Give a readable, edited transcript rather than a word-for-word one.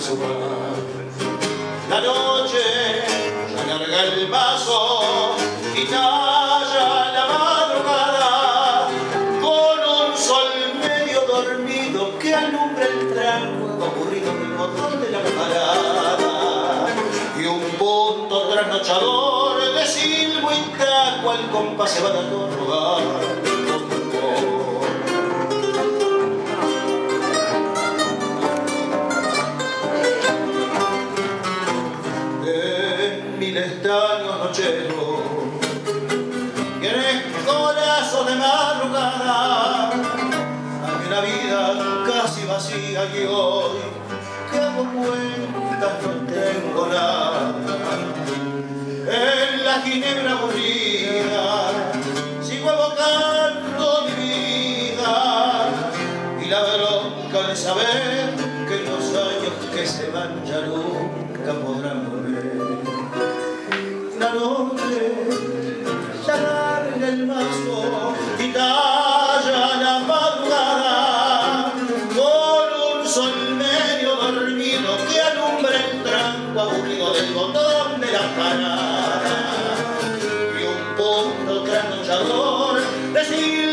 sexual. La noche ya larga el paso y talla la madrugada con un sol medio dormido que alumbra el tranco aburrido del botón de la parada y un punto trasnochador de silbo y taco al compás se va a rogar. Estaño nochero y en el corazón de madrugada hay una vida casi vacía y hoy que hago cuentas no tengo nada. En la ginebra aburrida sigo evocando mi vida y la bronca de saber que los años que se van ya nunca podrán volver. La noche ya larga el mazo y talla la madrugada con un sol medio dormido que alumbra el tranco aburrido del botón de la parada y un punto trasnochador de